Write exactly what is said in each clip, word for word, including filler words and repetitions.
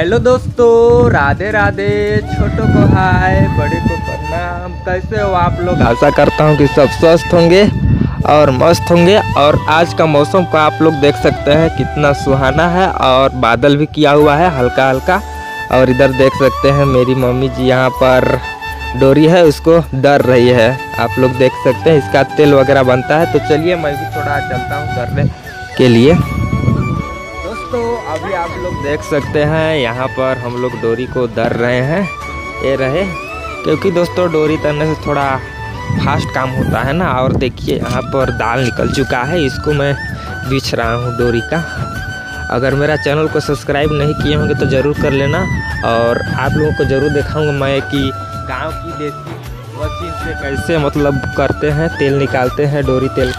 Hello दोस्तों, राधे राधे। छोटों को हाय, बड़े को प्रणाम। कैसे हो आप लोग? आशा करता हूँ कि सब स्वस्थ होंगे और मस्त होंगे। और आज का मौसम को आप लोग देख सकते हैं कितना सुहाना है और बादल भी किया हुआ है हल्का हल्का। और इधर देख सकते हैं मेरी मम्मी जी यहाँ पर डोरी है उसको दर रही है। आप लोग देख सकते हैं इसका तेल वगैरह बनता है। तो चलिए मैं भी थोड़ा चलता हूँ दरने के लिए। दोस्तों अभी आप लोग देख सकते हैं यहाँ पर हम लोग डोरी को दर रहे हैं। ये रहे, क्योंकि दोस्तों डोरी तरने से थोड़ा फास्ट काम होता है ना। और देखिए यहाँ पर दाल निकल चुका है, इसको मैं बीछ रहा हूँ डोरी का। अगर मेरा चैनल को सब्सक्राइब नहीं किए होंगे तो ज़रूर कर लेना। और आप लोगों को ज़रूर दिखाऊंगा मैं कि गांव की देसी मशीन से कैसे मतलब करते हैं, तेल निकालते हैं, डोरी तेल।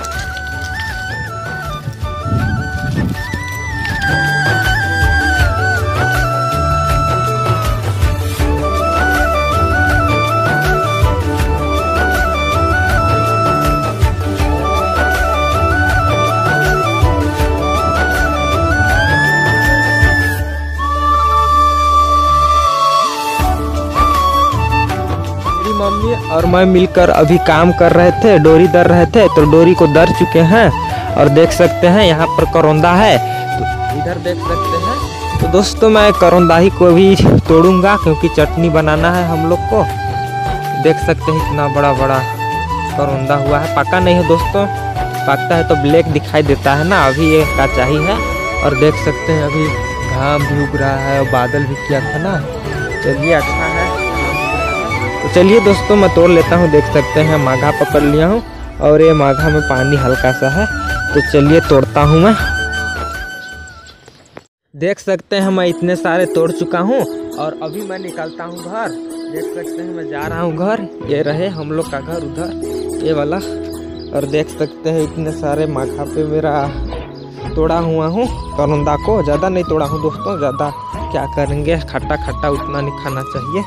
मम्मी और मैं मिलकर अभी काम कर रहे थे, डोरी दर रहे थे। तो डोरी को दर चुके हैं और देख सकते हैं यहाँ पर करौंदा है, तो इधर देख सकते हैं। तो दोस्तों मैं करौंदा को भी तोड़ूंगा क्योंकि चटनी बनाना है हम लोग को। देख सकते हैं इतना बड़ा बड़ा करौंदा हुआ है। पका नहीं है दोस्तों, पकता है तो ब्लैक दिखाई देता है ना। अभी ये कच्चा ही है। और देख सकते हैं अभी घाम भी उग रहा है और बादल भी किया था ना। चलिए अच्छा है। तो चलिए दोस्तों मैं तोड़ लेता हूँ। देख सकते हैं माघा पकड़ लिया हूँ और ये माघा में पानी हल्का सा है। तो चलिए तोड़ता हूँ मैं। देख सकते हैं मैं इतने सारे तोड़ चुका हूँ और अभी मैं निकलता हूँ घर। देख सकते हैं मैं जा रहा हूँ घर। ये रहे हम लोग का घर उधर, ये वाला। और देख सकते हैं इतने सारे माघा पे मेरा तोड़ा हुआ हूँ करौंदा को। ज़्यादा नहीं तोड़ा हूँ दोस्तों, ज़्यादा क्या करेंगे, खट्टा खट्टा उतना नहीं खाना चाहिए।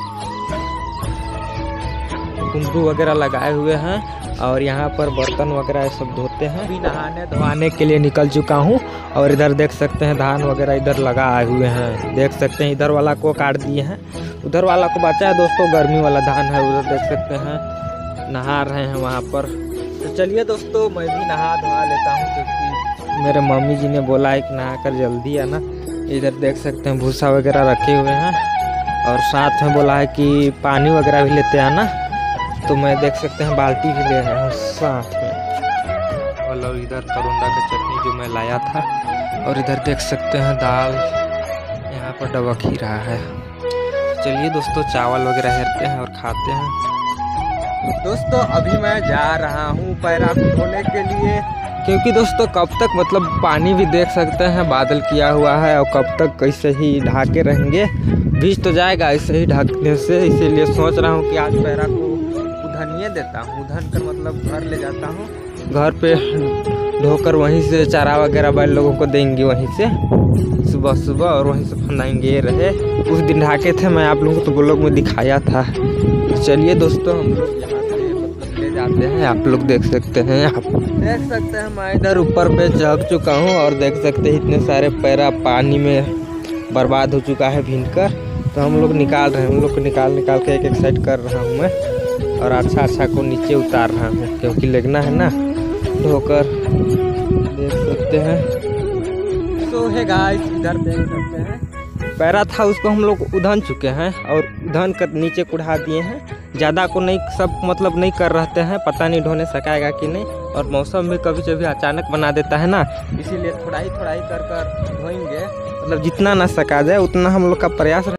कुंदरू वगैरह लगाए हुए हैं और यहाँ पर बर्तन वगैरह सब धोते हैं। अभी नहाने धोने के लिए निकल चुका हूँ। और इधर देख सकते हैं धान वगैरह इधर लगाए हुए हैं। देख सकते हैं इधर वाला को काट दिए हैं, उधर वाला को बचा है दोस्तों। गर्मी वाला धान है उधर, देख सकते हैं नहा रहे हैं वहाँ पर। तो चलिए दोस्तों मैं भी नहा धोवा लेता हूँ क्योंकि मेरे मम्मी जी ने बोला है कि नहा कर जल्दी आना। इधर देख सकते हैं भूसा वगैरह रखे हुए हैं और साथ में बोला है कि पानी वगैरह भी लेते आना। तो मैं देख सकते हैं बाल्टी भी ले रहा हूँ साथ में। और इधर करौंदा का चटनी जो मैं लाया था। और इधर देख सकते हैं दाल यहाँ पर डबक ही रहा है। चलिए दोस्तों चावल वगैरह हेरते हैं और खाते हैं। दोस्तों अभी मैं जा रहा हूँ पैरा को धोने के लिए, क्योंकि दोस्तों कब तक मतलब पानी भी देख सकते हैं बादल किया हुआ है और कब तक कैसे ही ढाके रहेंगे। भीज तो जाएगा ऐसे ही ढकने से, इसीलिए सोच रहा हूँ कि आज पैरा को उधनिए देता हूँ। उधन कर मतलब घर ले जाता हूँ, घर पे ढोकर वहीं से चारा वगैरह बैल लोगों को देंगे वहीं से सुबह सुबह, और वहीं से फंदाएंगे। ये रहे उस दिन ढाके थे मैं आप लोगों को, तो वो लोग में दिखाया था। तो चलिए दोस्तों हम लोग यहाँ से मतलब ले जाते हैं। आप लोग देख सकते हैं, आप देख सकते हैं मैं इधर ऊपर पे चढ़ चुका हूँ और देख सकते हैं इतने सारे पैरा पानी में बर्बाद हो चुका है भीग कर। तो हम लोग निकाल रहे हैं, हम लोग को निकाल निकाल के एक एक साइड कर रहा हूँ मैं। और अच्छा अच्छा को नीचे उतार रहा हूँ क्योंकि लगना है ना धोकर। देख सकते हैं। तो है गाइस इधर देख सकते हैं पैरा था उसको हम लोग उधन चुके हैं और उधन कर नीचे कुढ़ा दिए हैं। ज़्यादा को नहीं, सब मतलब नहीं कर रहते हैं, पता नहीं ढोने सकाएगा कि नहीं। और मौसम भी कभी कभी अचानक बना देता है ना, इसीलिए थोड़ा ही थोड़ा ही कर कर धोएंगे। मतलब जितना ना सका जाए उतना हम लोग का प्रयास।